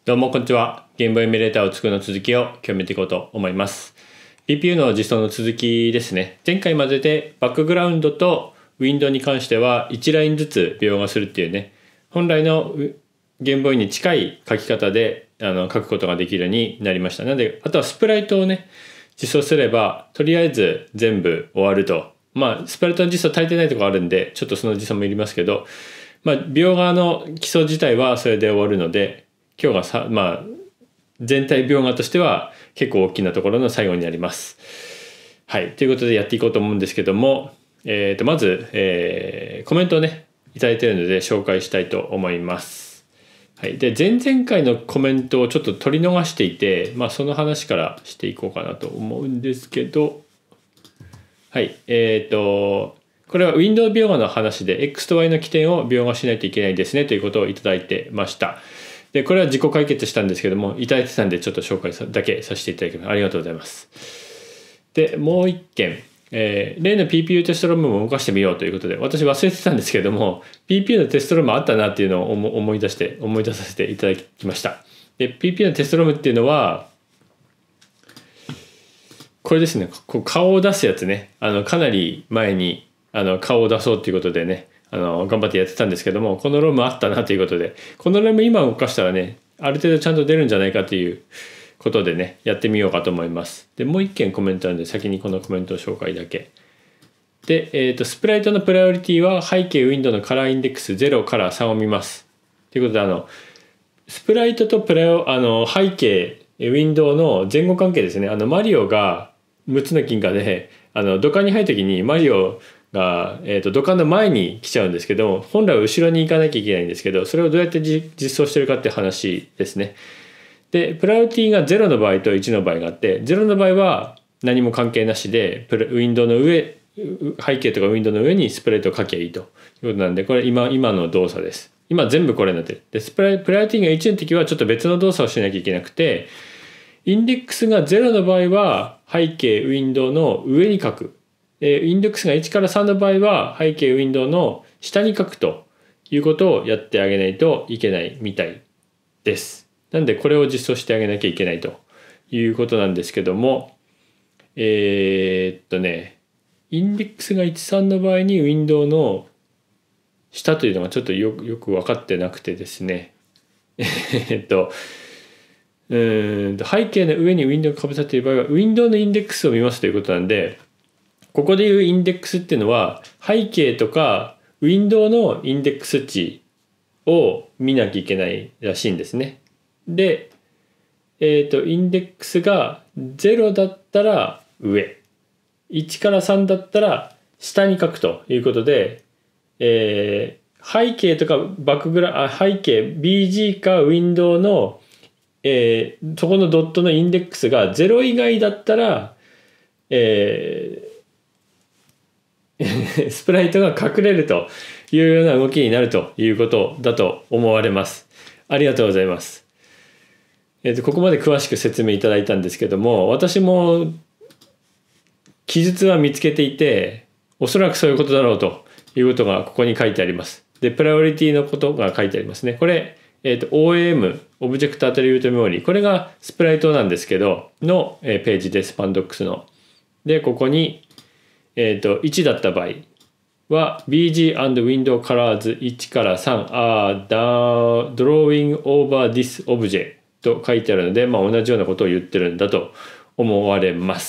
どうもこんにちは。ゲームボーイエミュレーターを作るの続きを今日見ていこうと思います。PPU の実装の続きですね。前回まででバックグラウンドとウィンドウに関しては1ラインずつ描画するっていうね、本来のゲームボーイに近い書き方で書くことができるようになりました。なので、あとはスプライトをね、実装すれば、とりあえず全部終わると。スプライトの実装足りてないところあるんで、ちょっとその実装もいりますけど、描画の基礎自体はそれで終わるので、今日が全体描画としては結構大きなところの最後になります。はい。ということでやっていこうと思うんですけども、まず、コメントをね、いただいているので紹介したいと思います。はい。で、前々回のコメントをちょっと取り逃していて、その話からしていこうかなと思うんですけど、はい。これは Windows 描画の話で X と Y の起点を描画しないといけないですねということをいただいてました。で、これは自己解決したんですけども、いただいてたんでちょっと紹介だけさせていただきます。ありがとうございます。で、もう一件、例の PPU テストロムも動かしてみようということで、私忘れてたんですけども、PPU のテストロムあったなっていうのを思い出させていただきました。で、PPU のテストロムっていうのは、これですね、顔を出すやつね、かなり前に顔を出そうということでね、頑張ってやってたんですけども、このロムあったなということで、このロム今動かしたらね、ある程度ちゃんと出るんじゃないかということでね、やってみようかと思います。で、もう一件コメントあるんで、先にこのコメントを紹介だけ。で、スプライトのプライオリティは背景ウィンドウのカラーインデックス0から3を見ます。ということで、スプライトと背景ウィンドウの前後関係ですね。マリオが6つの金貨で、土管に入るときにマリオが、土管の前に来ちゃうんですけど、本来は後ろに行かなきゃいけないんですけど、それをどうやって実装してるかって話ですね。で、プライオリティが0の場合と1の場合があって、0の場合は何も関係なしで、ウィンドウの上、背景とかウィンドウの上にスプレートを書けばいいということなんで、これ今の動作です。今全部これになってる。で、プライオリティが1の時はちょっと別の動作をしなきゃいけなくて、インデックスが0の場合は背景ウィンドウの上に書く。インデックスが1から3の場合は背景ウィンドウの下に書くということをやってあげないといけないみたいです。なんでこれを実装してあげなきゃいけないということなんですけども、インデックスが1、3の場合にウィンドウの下というのがちょっとよく分かってなくてですね。背景の上にウィンドウがかぶさっている場合はウィンドウのインデックスを見ますということなんで、ここでいうインデックスっていうのは背景とかウィンドウのインデックス値を見なきゃいけないらしいんですね。で、インデックスが0だったら上、1から3だったら下に書くということで、背景とか背景 BG かウィンドウの、そこのドットのインデックスが0以外だったら、スプライトが隠れるというような動きになるということだと思われます。ありがとうございます。ここまで詳しく説明いただいたんですけども、私も記述は見つけていて、おそらくそういうことだろうということがここに書いてあります。で、プライオリティのことが書いてありますね。これ、OAM、オブジェクトアトリビュートメモリ、これがスプライトなんですけど、のページです、パンドックスの。で、ここに、1だった場合は BG and Window Colors 1から3 are drawing over this object と書いてあるので、同じようなことを言ってるんだと思われます。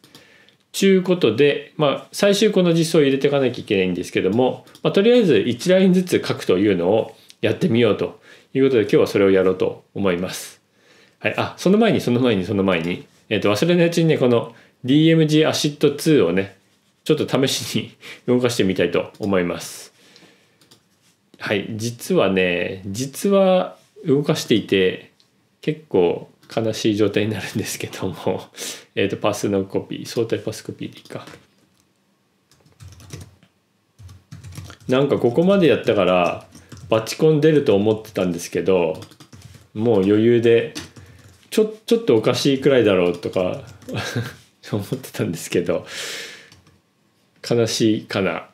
ということで、最終この実装を入れていかなきゃいけないんですけども、とりあえず1ラインずつ書くというのをやってみようということで、今日はそれをやろうと思います。はい、その前に、忘れないうちにね、この DMG アシッド2をね、ちょっと試しに動かしてみたいと思います。はい、実は動かしていて結構悲しい状態になるんですけども、パスのコピー、相対パスコピーでいいか。なんかここまでやったからバチコン出ると思ってたんですけど、もう余裕でちょっとおかしいくらいだろうとか思ってたんですけど、悲しいかな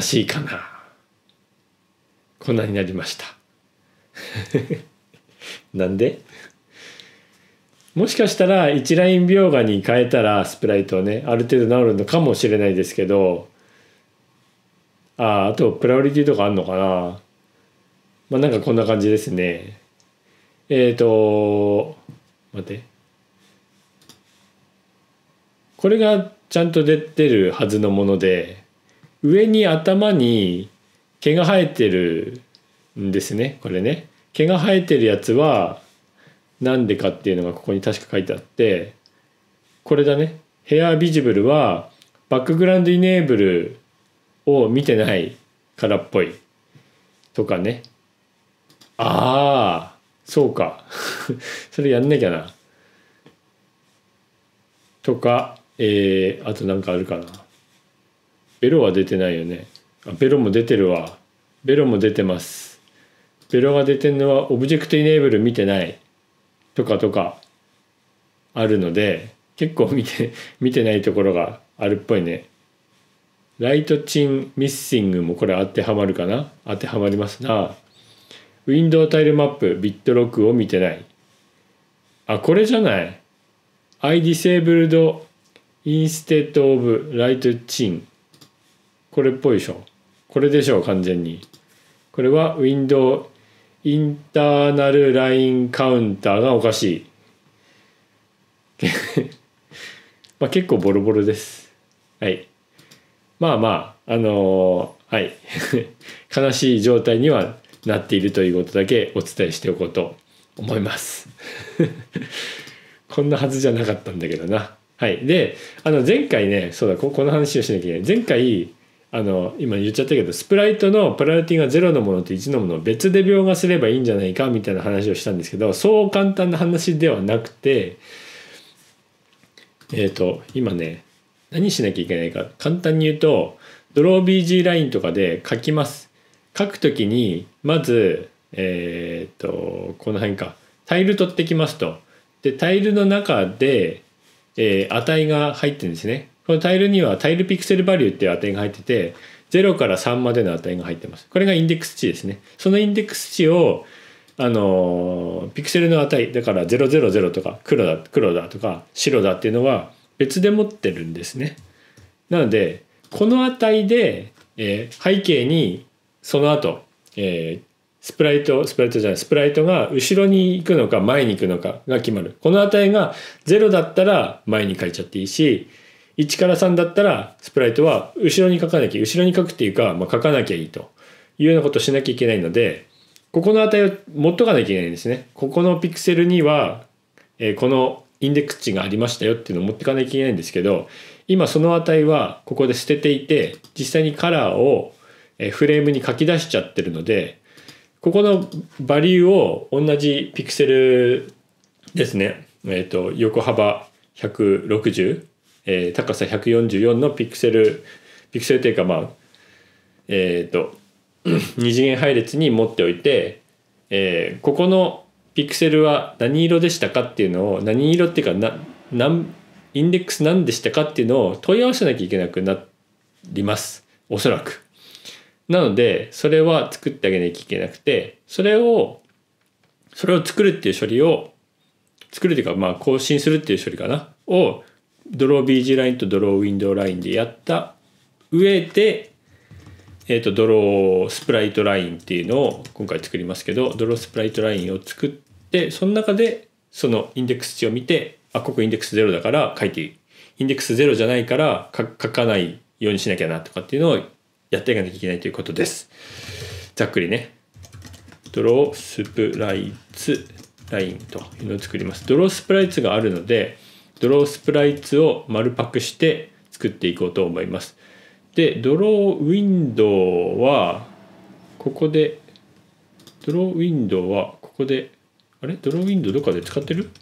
こんなになりましたなんでもしかしたら1ライン描画に変えたらスプライトはねある程度治るのかもしれないですけど、あとプラオリティとかあんのかな。まあなんかこんな感じですね。待って、これがちゃんと出てるはずのもので、上に頭に毛が生えてるんですね。これね、毛が生えてるやつはなんでかっていうのがここに確か書いてあって、これだね。ヘアビジブルはバックグラウンドイネーブルを見てないからっぽいとかね。ああそうかそれやんなきゃなとか、あとなんかあるかな。ベロは出てないよね。ベロも出てるわ。ベロも出てます。ベロが出てるのはオブジェクトイネーブル見てないとかあるので、結構見てないところがあるっぽいね。ライトチンミッシングもこれ当てはまるかな。当てはまりますな。ウィンドウタイルマップビットロックを見てない。これじゃない。I disabled instead of light chin。これっぽいでしょ。これでしょ完全に。これはウィンドウインターナルラインカウンターがおかしいまあ結構ボロボロです。はい。まあはい悲しい状態にはなっているということだけお伝えしておこうと思いますこんなはずじゃなかったんだけどな。はい。で前回ね、そうだ、この話をしなきゃいけない。前回今言っちゃったけど、スプライトのプライオリティが0のものと1のものを別で描画すればいいんじゃないかみたいな話をしたんですけど、そう簡単な話ではなくて、今ね何しなきゃいけないか簡単に言うと、ドロー BG ラインとかで書きます。書くときにまずこの辺か、タイル取ってきますと。でタイルの中で、値が入ってるんですね。このタイルにはタイルピクセルバリューっていう値が入ってて、0から3までの値が入ってます。これがインデックス値ですね。そのインデックス値をピクセルの値だから000とか黒だとか白だっていうのは別で持ってるんですね。なのでこの値で、背景にその後、スプライトが後ろに行くのか前に行くのかが決まる。この値が0だったら前に書いちゃっていいし、1から3だったらスプライトは後ろに書くっていうか、書かなきゃいいというようなことをしなきゃいけないので、ここの値を持っとかなきゃいけないんですね。ここのピクセルには、このインデックス値がありましたよっていうのを持っていかなきゃいけないんですけど、今その値はここで捨てていて、実際にカラーをフレームに書き出しちゃってるので、ここのバリューを同じピクセルですね、横幅160、高さ144のピクセルというか二次元配列に持っておいて、ここのピクセルは何色でしたかっていうのを、何色っていうかインデックス何でしたかっていうのを問い合わせなきゃいけなくなります、おそらく。なのでそれは作ってあげなきゃいけなくて、それを作るっていう処理を作るっていうか更新するっていう処理かなをドロー BG ラインとドローウィンドウラインでやった上で、ドロースプライトラインっていうのを今回作りますけど、ドロースプライトラインを作って、その中でそのインデックス値を見て、ここインデックス0だから書いていい、インデックス0じゃないから書かないようにしなきゃなとかっていうのをやっていかなきゃいけないということです。ざっくりね。ドロースプライツラインというのを作ります。ドロースプライツがあるので、ドロースプライツを丸パクして作っていこうと思います。で、ドローウィンドウはここで、ドローウィンドウどっかで使ってる？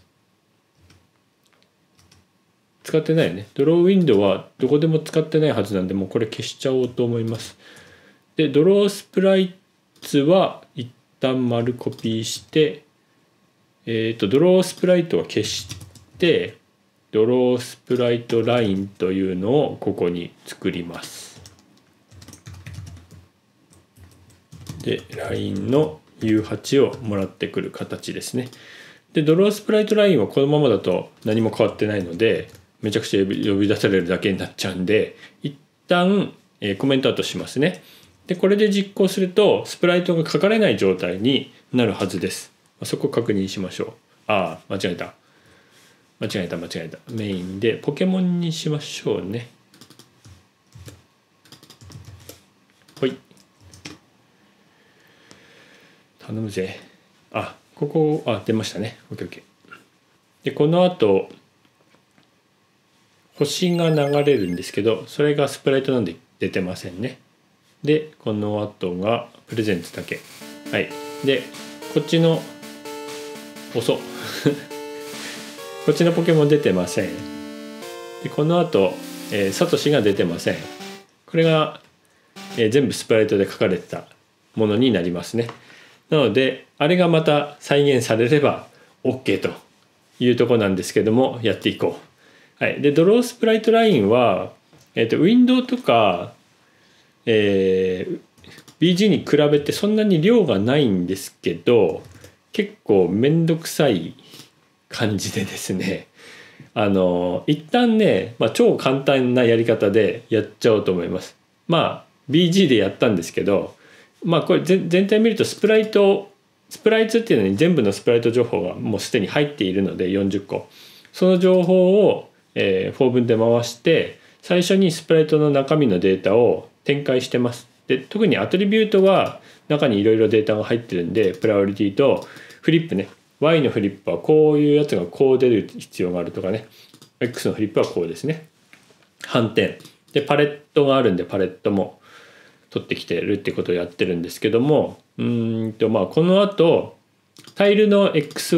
使ってないよね。ドローウィンドウはどこでも使ってないはずなんで、もうこれ消しちゃおうと思います。で、ドロースプライツは一旦丸コピーして、ドロースプライトは消して、ドロースプライトラインというのをここに作ります。で、ラインの U8 をもらってくる形ですね。でドロースプライトラインはこのままだと何も変わってないのでめちゃくちゃ呼び出されるだけになっちゃうんで、一旦、コメントアウトしますね。でこれで実行するとスプライトが書かれない状態になるはずです。そこを確認しましょう。間違えた。メインでポケモンにしましょうね。ほい、頼むぜ。ここ出ましたね。 OKOK。 でこの後星が流れるんですけど、それがスプライトなんで出てませんね。でこの後がプレゼンツだけ。はい。でこっちの遅こっちのポケモン出てません。でこの後、サトシが出てません。これが、全部スプライトで書かれてたものになりますね。なのであれがまた再現されれば OK というところなんですけども、やっていこう。はい。でドロースプライトラインは、ウィンドウとか、BG に比べてそんなに量がないんですけど、結構めんどくさい感じでですね、一旦ね、超簡単なやり方でやっちゃおうと思います。BG でやったんですけど、これ全体見るとスプライツっていうのに全部のスプライト情報がもうすでに入っているので40個、その情報を、4分で回して最初にスプライトの中身のデータを展開してます。で特にアトリビュートは中にいろいろデータが入ってるんで、プライオリティとフリップね、 Y のフリップはこういうやつがこう出る必要があるとかね、 X のフリップはこうですね、反転でパレットがあるんでパレットも取ってきてるってことをやってるんですけども、この後タイルの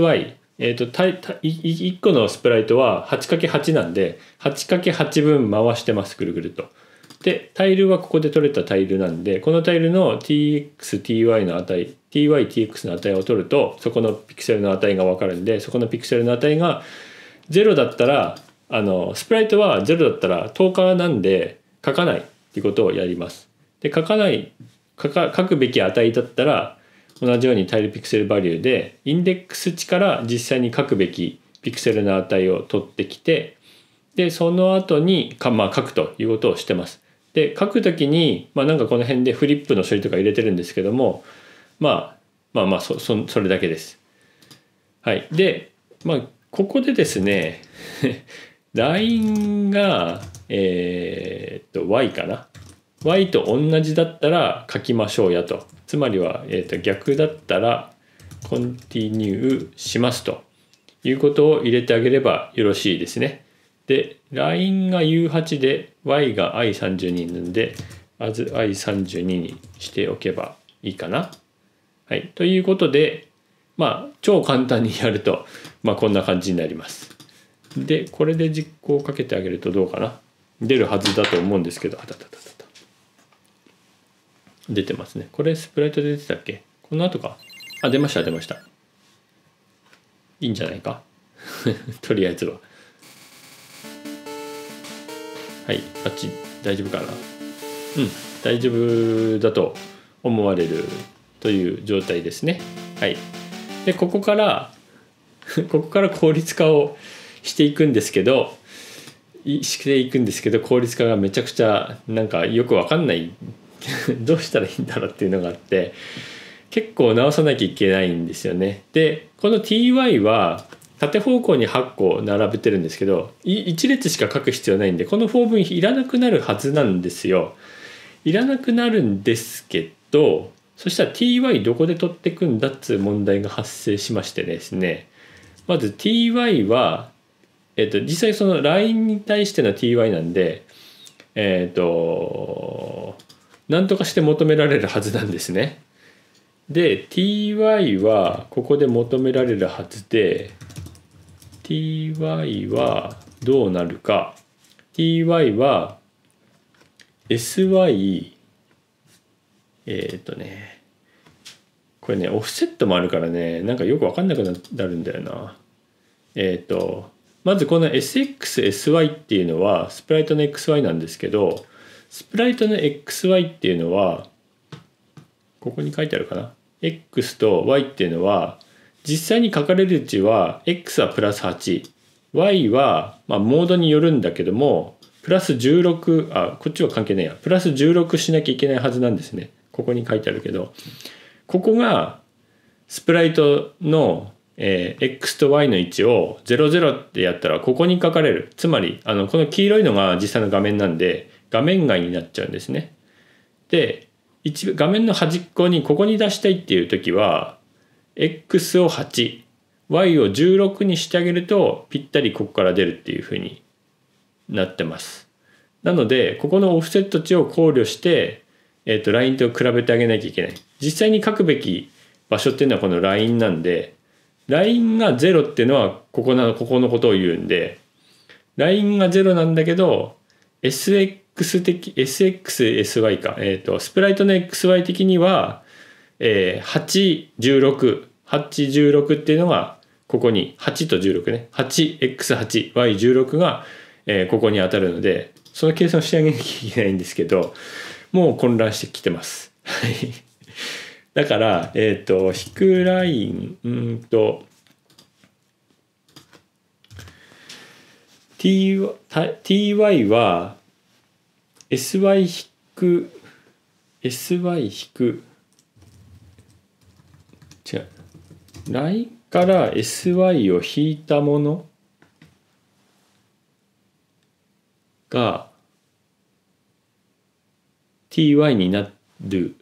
XY、1個のスプライトは 8×8 なんで 8×8 分回してます、ぐるぐると。でタイルはここで取れたタイルなんで、このタイルの TX、TY の値、TY、TX の値を取るとそこのピクセルの値が分かるんで、そこのピクセルの値が0だったらスプライトは0だったら10日なんで書かないっていうことをやります。で書くべき値だったら同じようにタイルピクセルバリューでインデックス値から実際に書くべきピクセルの値を取ってきて、でその後に書くということをしてます。で書くときに、なんかこの辺でフリップの処理とか入れてるんですけども、それだけです。はい。でここでですねラインがY かな、 Y と同じだったら書きましょうやと。つまりは、逆だったらコンティニューしますということを入れてあげればよろしいですね。で LINE が U8 で Y が I32 なんで as I32 にしておけばいいかな。はい。ということで超簡単にやるとこんな感じになります。でこれで実行をかけてあげるとどうかな、出るはずだと思うんですけど、出てますね。これスプライトで出てたっけ、この後か。出ました。いいんじゃないかとりあえずは。はい、バッチ大丈夫かな。大丈夫だと思われるという状態ですね。はい。でここから効率化をしていくんですけど、効率化がめちゃくちゃなんかよく分かんないどうしたらいいんだろうっていうのがあって、結構直さなきゃいけないんですよね。でこの TY は縦方向に8個並べてるんですけど、1列しか書く必要ないんでこの4分いらなくなるはずなんですよ。いらなくなるんですけど、そしたら TY どこで取ってくんだっつう問題が発生しましてですね、まず TY は実際その LINE に対しての TY なんで何とかして求められるはずなんですね。で TY はここで求められるはずで、 TY はどうなるか。 TY は SY これねオフセットもあるからね、なんかよく分かんなくなるんだよな。まずこの SXSY っていうのはスプライトの XY なんですけど、スプライトの XY っていうのはここに書いてあるかな。 x と y っていうのは実際に書かれるうちは x はプラス8、y はモードによるんだけどもプラス16、こっちは関係ないや、プラス16しなきゃいけないはずなんですね。ここに書いてあるけど、ここがスプライトの、x と y の位置を00ってやったらここに書かれる。つまりこの黄色いのが実際の画面なんで画面外になっちゃうんですね。で画面の端っこにここに出したいっていう時は x を8 y を16にしてあげるとぴったりここから出るっていう風になってます。なのでここのオフセット値を考慮して、ラインと比べてあげなきゃいけない。実際に書くべき場所っていうのはこのラインなんで、ラインが0っていうのはここのことを言うんで、ラインが0なんだけど SXSY か、スプライトの XY 的には、816っていうのがここに8と16ね、8x8y16 が、ここに当たるので、その計算をしてあげなきゃいけないんですけど、もう混乱してきてます。だから引くラインty は sy 引く違う、ラインから sy を引いたものが ty になる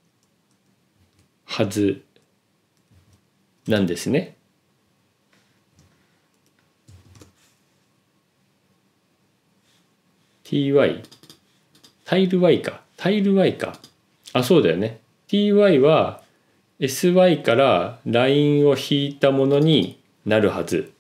はずなんですね。ty タイル y かそうだよね。 ty は sy からラインを引いたものになるはず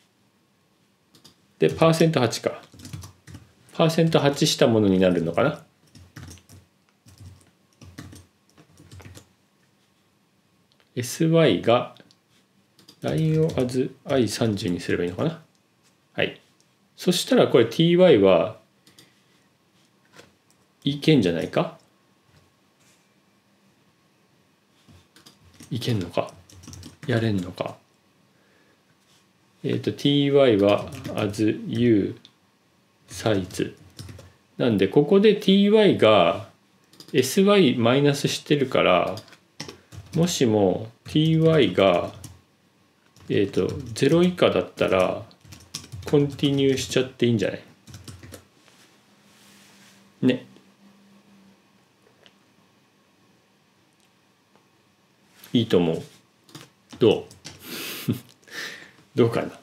で、%8 か%8 したものになるのかな。sy がラインをi30 にすればいいのかな。はい。そしたらこれ ty はいけんじゃないか。いけんのか、やれんのか。ty は as u サイズなんで、ここで ty が sy マイナスしてるから、もしも ty が0以下だったらコンティニューしちゃっていいんじゃないね。いいと思う。どうかな。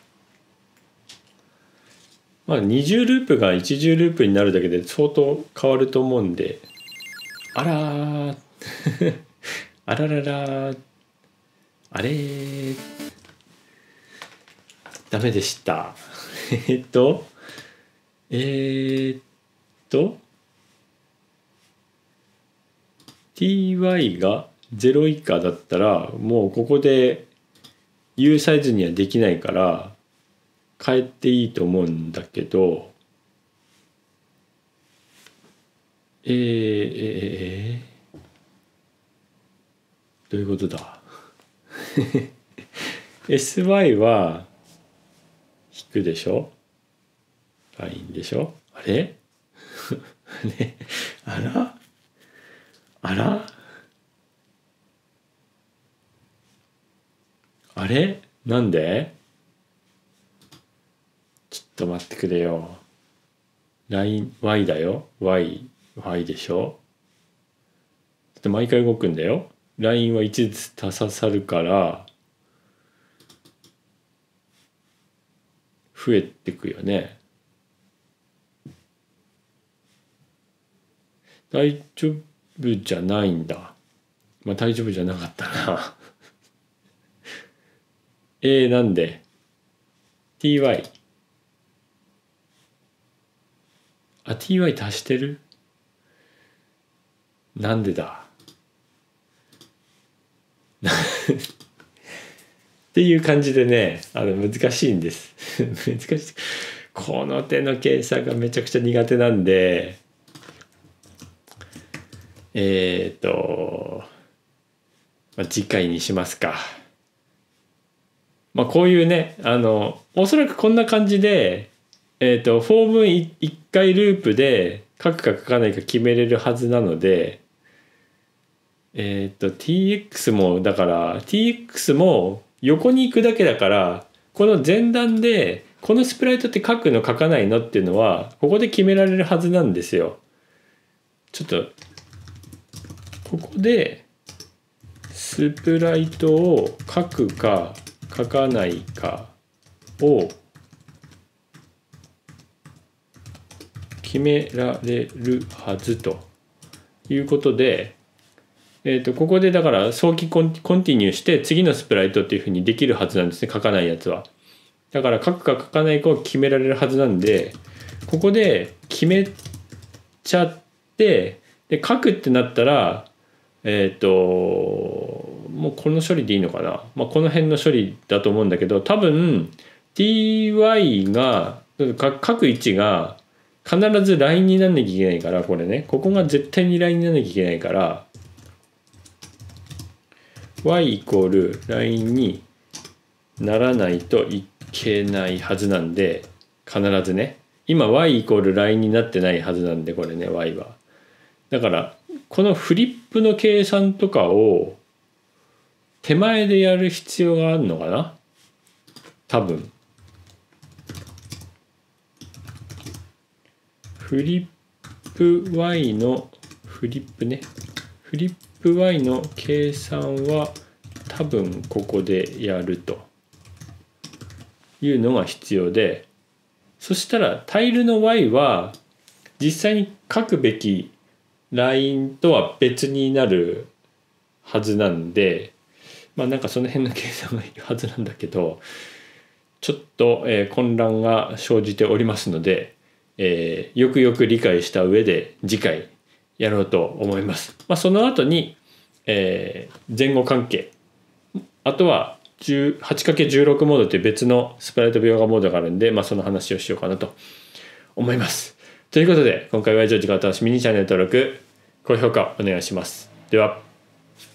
二重ループが一重ループになるだけで相当変わると思うんで、あらあららら、あれダメでしたty が0以下だったらもうここで U サイズにはできないから変えていいと思うんだけど、どういうことだsy は引くでしょ、ラインでしょ、あれね、あらあれなんで、ちょっと待ってくれよ。ライン y だよ、 y でしょ。だって毎回動くんだよ。ラインは1ずつ足さるから増えてくよね。大丈夫じゃないんだ。大丈夫じゃなかったななんで ty ty 足してる、なんでだっていう感じでね、難しいんです難しい。この手の計算がめちゃくちゃ苦手なんで、 次回にしますか。こういうねおそらくこんな感じでフォーム1回ループで書くか書かないか決めれるはずなのでTX もだから TX も横に行くだけだからこの前段でこのスプライトって書くの書かないのっていうのはここで決められるはずなんですよ。ちょっとここでスプライトを書くか書かないかを決められるはずということで、ここでだから早期コンティニューして次のスプライトっていうふうにできるはずなんですね、書かないやつは。だから書くか書かないかを決められるはずなんでここで決めちゃってで書くってなったらもうこの処理でいいのかな、この辺の処理だと思うんだけど多分 ty が書く位置が必ずラインになんなきゃいけないからこれねここが絶対にラインになんなきゃいけないからy イコールラインにならないといけないはずなんで必ずね今 y イコールラインになってないはずなんでこれね y はだからこのフリップの計算とかを手前でやる必要があるのかな多分フリップ y のフリップ y の計算は多分ここでやるというのが必要でそしたらタイルの y は実際に書くべきラインとは別になるはずなんでなんかその辺の計算がいるはずなんだけどちょっと、混乱が生じておりますので、よくよく理解した上で次回やろうと思います。その後に、前後関係あとは 8×16 モードという別のスプライト描画モードがあるんで、その話をしようかなと思います。ということで今回は以上、次回お楽しみに。チャンネル登録高評価お願いします。では。